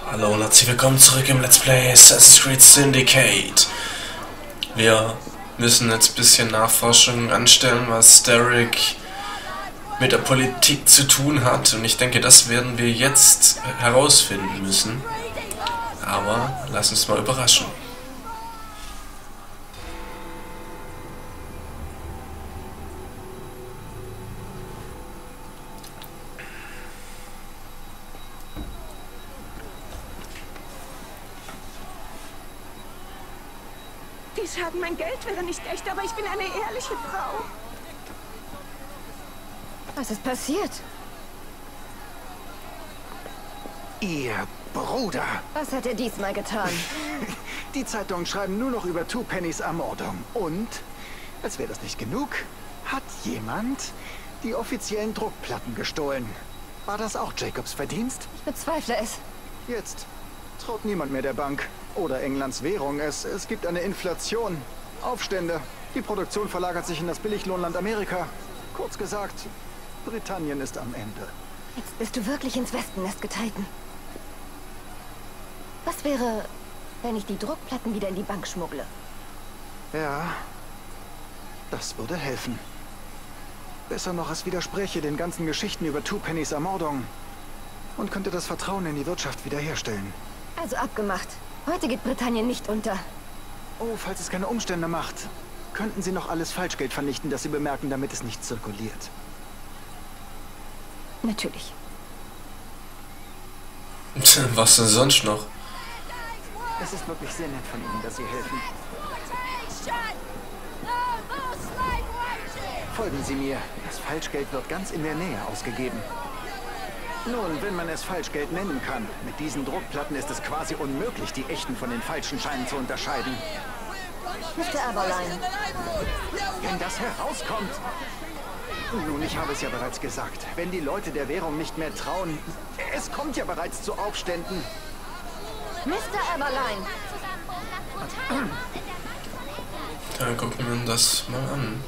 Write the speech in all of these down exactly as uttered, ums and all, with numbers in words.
Hallo und herzlich willkommen zurück im Let's Play Assassin's Creed Syndicate. Wir müssen jetzt ein bisschen Nachforschung anstellen, was Derek mit der Politik zu tun hat. Und ich denke, das werden wir jetzt herausfinden müssen. Aber lass uns mal überraschen. Die sagen, mein Geld wäre nicht echt, aber ich bin eine ehrliche Frau. Was ist passiert? Ihr Bruder. Was hat er diesmal getan? Die Zeitungen schreiben nur noch über Twopennys Ermordung. Und, als wäre das nicht genug, hat jemand die offiziellen Druckplatten gestohlen. War das auch Jacobs Verdienst? Ich bezweifle es. Jetzt traut niemand mehr der Bank. Oder Englands Währung. Es, es gibt eine Inflation. Aufstände. Die Produktion verlagert sich in das Billiglohnland Amerika. Kurz gesagt, Britannien ist am Ende. Jetzt bist du wirklich ins Wespennest getreten. Was wäre, wenn ich die Druckplatten wieder in die Bank schmuggle? Ja, das würde helfen. Besser noch, es widerspräche den ganzen Geschichten über Twopennys Ermordung und könnte das Vertrauen in die Wirtschaft wiederherstellen. Also abgemacht. Heute geht Britannien nicht unter. Oh, falls es keine Umstände macht, könnten Sie noch alles Falschgeld vernichten, das Sie bemerken, damit es nicht zirkuliert. Natürlich. Was denn sonst noch? Es ist wirklich sehr nett von Ihnen, dass Sie helfen. Folgen Sie mir. Das Falschgeld wird ganz in der Nähe ausgegeben. Nun, wenn man es Falschgeld nennen kann. Mit diesen Druckplatten ist es quasi unmöglich, die echten von den falschen Scheinen zu unterscheiden. Mister Aberline. Wenn das herauskommt... Nun, ich habe es ja bereits gesagt. Wenn die Leute der Währung nicht mehr trauen... Es kommt ja bereits zu Aufständen. Mister Aberline. Dann gucken wir uns das mal an.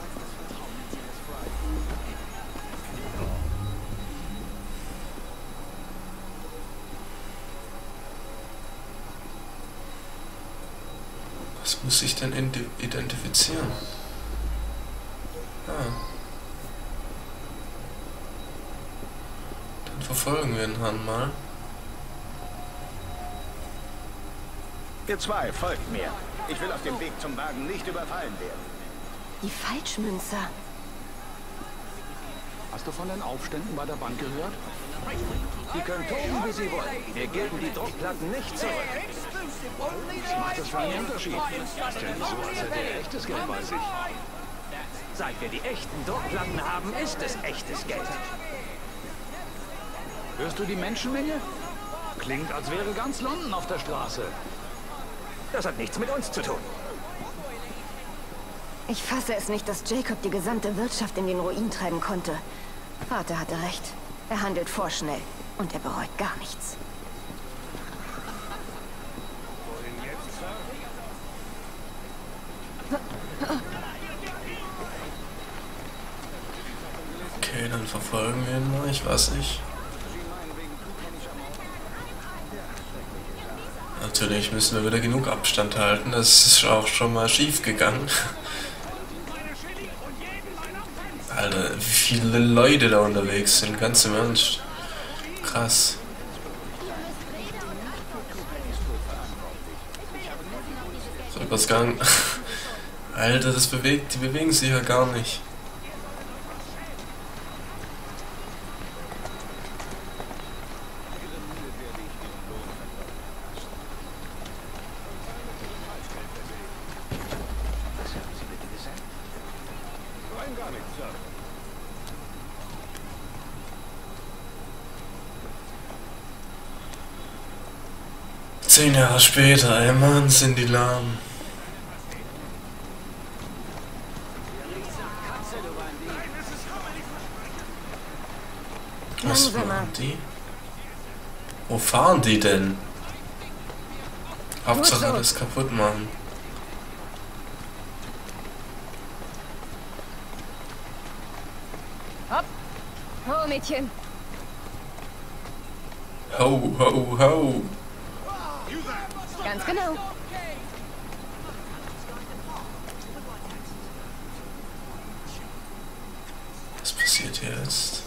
Was muss ich denn identifizieren? Ah. Dann verfolgen wir den Herrn mal. Ihr zwei, folgt mir. Ich will auf dem Weg zum Wagen nicht überfallen werden. Die Falschmünzer. Hast du von den Aufständen bei der Bank gehört? Die können toben, wie sie wollen. Wir geben die Druckplatten nicht zurück. Was macht das für einen Unterschied? Das ist ja nicht so, als hätte er echtes Geld bei sich. Seit wir die echten Druckplatten haben, ist es echtes Geld. Hörst du die Menschenmenge? Klingt, als wäre ganz London auf der Straße. Das hat nichts mit uns zu tun. Ich fasse es nicht, dass Jacob die gesamte Wirtschaft in den Ruin treiben konnte. Vater hatte recht. Er handelt vorschnell und er bereut gar nichts. Okay, dann verfolgen wir ihn mal. Ich weiß nicht. Natürlich müssen wir wieder genug Abstand halten. Das ist auch schon mal schief gegangen. Alter, wie viele Leute da unterwegs sind. Ganz im Ernst. Krass. Rückwärtsgang. Alter, das bewegt, die bewegen sich ja gar nicht. Zehn Jahre später, ey Mann, sind die lahm. Was machen die? Wo fahren die denn? Hauptsache alles kaputt machen. Hopp! Ho, Mädchen! Ho, ho, ho. Ganz genau. Was passiert hier jetzt?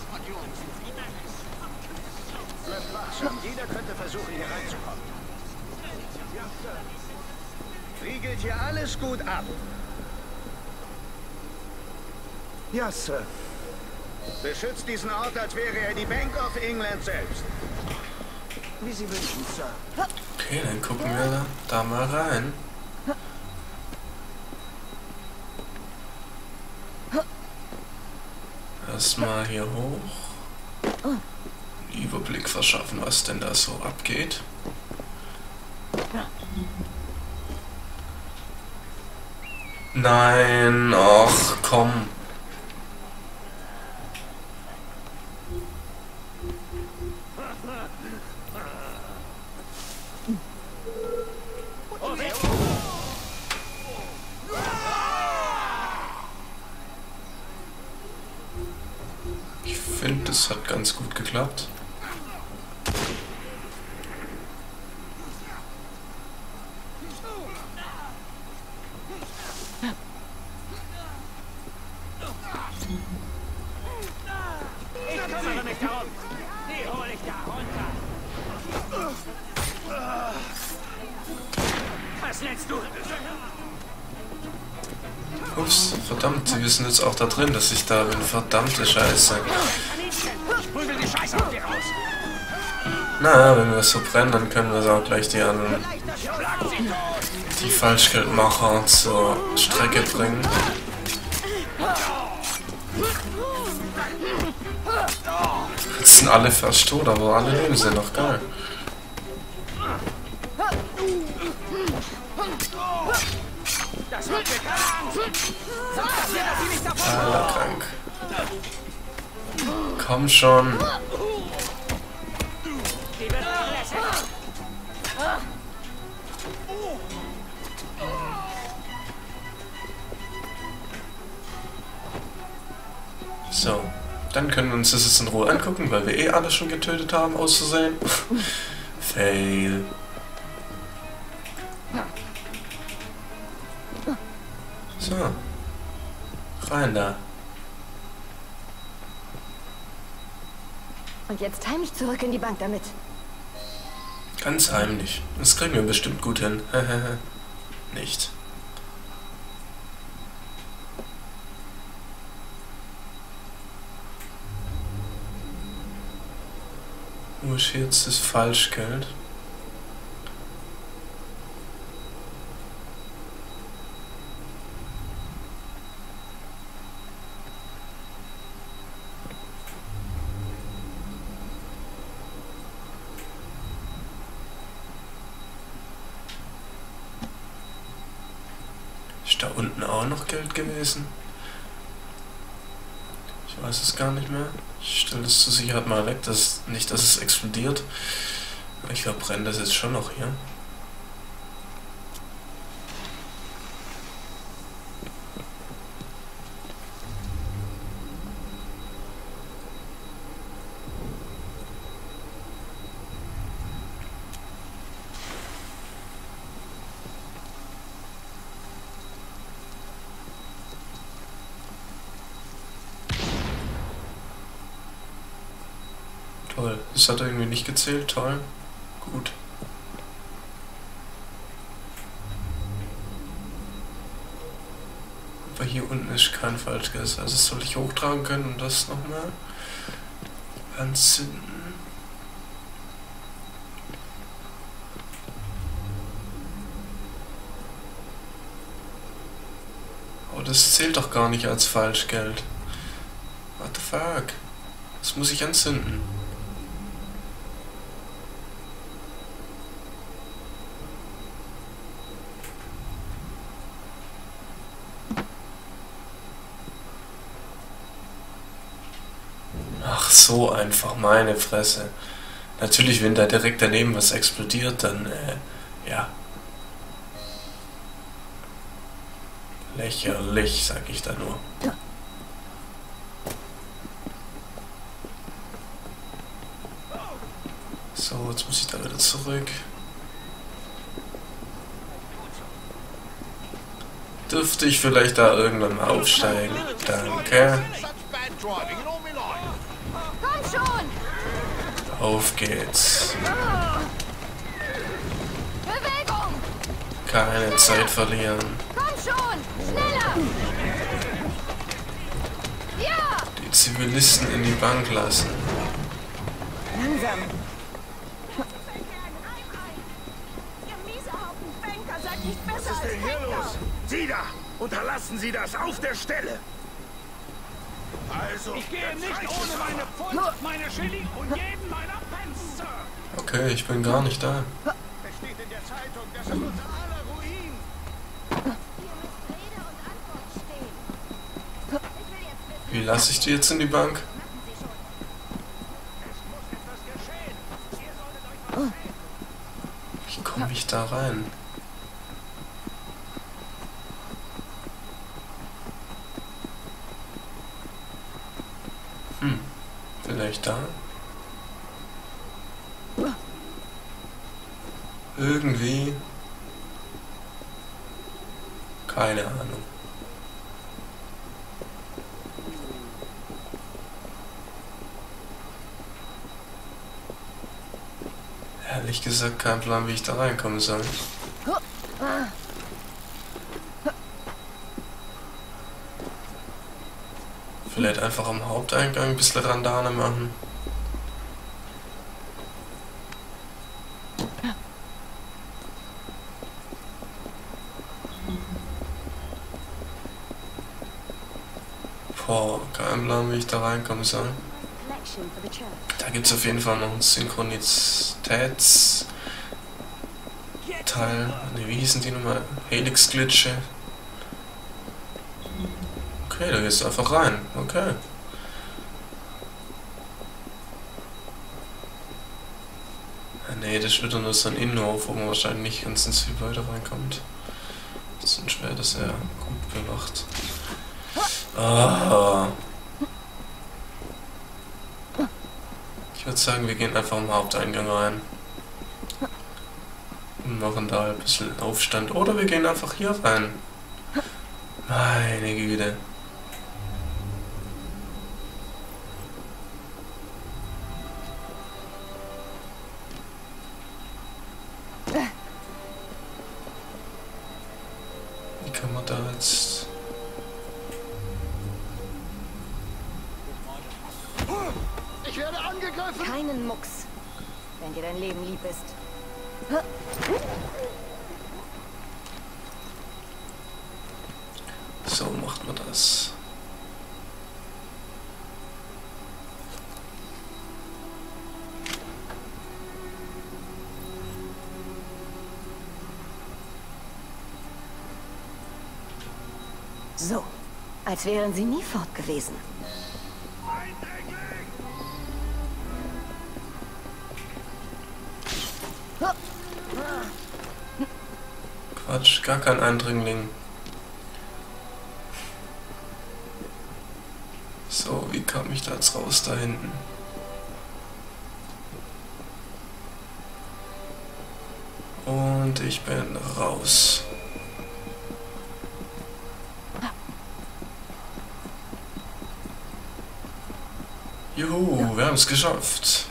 Jeder könnte versuchen, hier reinzukommen. Riegelt hier alles gut ab. Ja, Sir. Beschützt diesen Ort, als wäre er die Bank of England selbst. Wie Sie wünschen, Sir. Okay, dann gucken wir da, da mal rein. Erstmal hier hoch. Überblick verschaffen, was denn da so abgeht. Nein, ach komm. Ich finde, das hat ganz gut geklappt. Ich kümmere mich darum. Die hole ich da runter. Was nennst du? Ups, verdammt, sie wissen jetzt auch da drin, dass ich da bin. Verdammte Scheiße. Ich prügel die Scheiße auf dir raus. Na, wenn wir es so brennen, dann können wir es auch gleich die anderen, die Falschgeldmacher zur Strecke bringen. Jetzt sind alle fast tot, aber alle leben sie noch, geil. Das wird mir keine Angst. Sag das mir, dass sie nicht davon Alter, krank. Komm schon. Die wird nachlässig. So, dann können wir uns das jetzt in Ruhe angucken, weil wir eh alle schon getötet haben, auszusehen. Fail. So. Rein da. Und jetzt heimlich zurück in die Bank damit. Ganz heimlich. Das kriegen wir bestimmt gut hin. Nicht. Wo ist jetzt das Falschgeld? Ist da unten auch noch Geld gewesen? Ich weiß es gar nicht mehr. Ich stelle das zur Sicherheit mal weg, dass nicht, dass es explodiert. Ich verbrenne das jetzt schon noch hier. Toll, das hat irgendwie nicht gezählt, toll. Gut. Aber hier unten ist kein Falschgeld. Also das soll ich hochtragen können und das nochmal anzünden. Oh, das zählt doch gar nicht als Falschgeld. What the fuck? Das muss ich anzünden. Ach, so einfach, meine Fresse. Natürlich, wenn da direkt daneben was explodiert, dann, äh, ja. Lächerlich, sag ich da nur. So, jetzt muss ich da wieder zurück. Dürfte ich vielleicht da irgendwann mal aufsteigen? Danke. Komm schon! Auf geht's. Bewegung! Keine Zeit verlieren. Komm schon! Schneller! Ja! Die Zivilisten in die Bank lassen. Langsam! Ihr miese Haufen Banker seid nicht besser Was ist als denn hier Banker. los? Sie da! Unterlassen Sie das auf der Stelle! Also, Ich gehe nicht ohne meine Pfund, meine Chili und jeden meiner Pence, Sir. Okay, ich bin gar nicht da. es steht in der Zeitung, das ist unser aller Ruin! Wie lasse ich die jetzt in die Bank? Wie komme ich da rein? Hm, vielleicht da? Irgendwie? Keine Ahnung. Ehrlich gesagt, kein Plan, wie ich da reinkommen soll. Vielleicht einfach am Haupteingang ein bisschen Randale machen. Boah, kein Plan, wie ich da reinkommen soll. Da gibt es auf jeden Fall noch einen Synchronizitätsteil. Ne, wie hießen die nochmal? Helix-Glitche. Okay, da gehst du einfach rein. Okay. Ne, das ist wieder nur so ein Innenhof, wo man wahrscheinlich nicht ganz ins Gebäude reinkommt. Sonst wäre das ja gut bewacht. Ah. Ich würde sagen, wir gehen einfach am Haupteingang rein. Und machen da ein bisschen Aufstand. Oder wir gehen einfach hier rein. Meine Güte. Wie kann man da jetzt... Ich werde angegriffen! Keinen Mucks, wenn dir dein Leben lieb ist. So macht man das. So, als wären sie nie fort gewesen. Quatsch, gar kein Eindringling. So, wie kam ich da jetzt raus da hinten? Und ich bin raus. Juhu, wir haben es geschafft.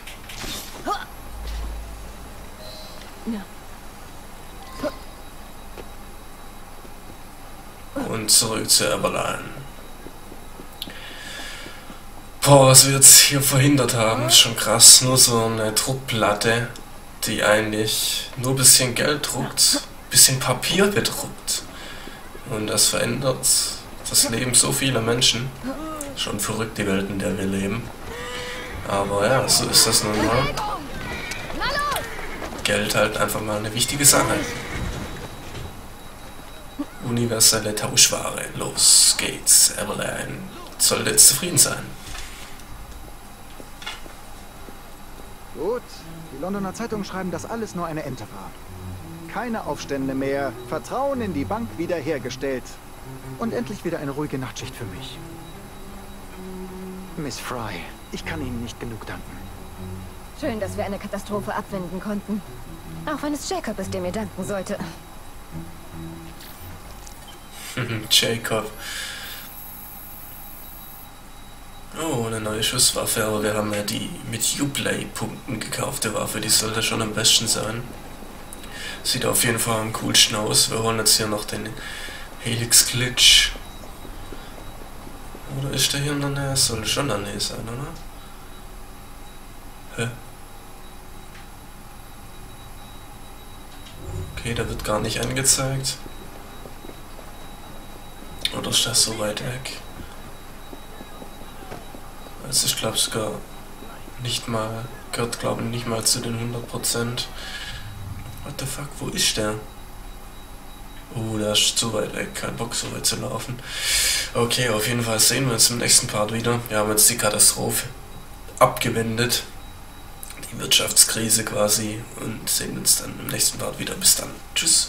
Und zurück zu Everline. Boah, was wir jetzt hier verhindert haben, ist schon krass. Nur so eine Druckplatte, die eigentlich nur ein bisschen Geld druckt, ein bisschen Papier bedruckt. Und das verändert das Leben so vieler Menschen. Schon verrückt, die Welt, in der wir leben. Aber ja, so ist das nun mal. Geld halt einfach mal eine wichtige Sache. Universelle Tauschware. Los geht's. Everline sollte jetzt zufrieden sein. Gut, die Londoner Zeitungen schreiben, dass alles nur eine Ente war. Keine Aufstände mehr, Vertrauen in die Bank wiederhergestellt. Und endlich wieder eine ruhige Nachtschicht für mich. Miss Fry, ich kann Ihnen nicht genug danken. Schön, dass wir eine Katastrophe abwenden konnten. Auch wenn es Jacob ist, der mir danken sollte. Jacob. Oh, eine neue Schusswaffe, aber wir haben ja die mit Uplay-Punkten gekaufte Waffe, die sollte schon am besten sein. Sieht auf jeden Fall am coolsten aus. Wir holen jetzt hier noch den Helix Glitch. Oder ist der hier in der Nähe? Soll schon in der Nähe sein, oder? Hä? Okay, der wird gar nicht angezeigt. Oder ist das so weit weg? Also ich glaube sogar nicht mal, gehört glaube ich nicht mal zu den hundert Prozent. What the fuck, wo ist der? Oh, der ist zu weit weg, kein Bock so weit zu laufen. Okay, auf jeden Fall sehen wir uns im nächsten Part wieder. Wir haben jetzt die Katastrophe abgewendet. Die Wirtschaftskrise quasi. Und sehen uns dann im nächsten Part wieder. Bis dann. Tschüss.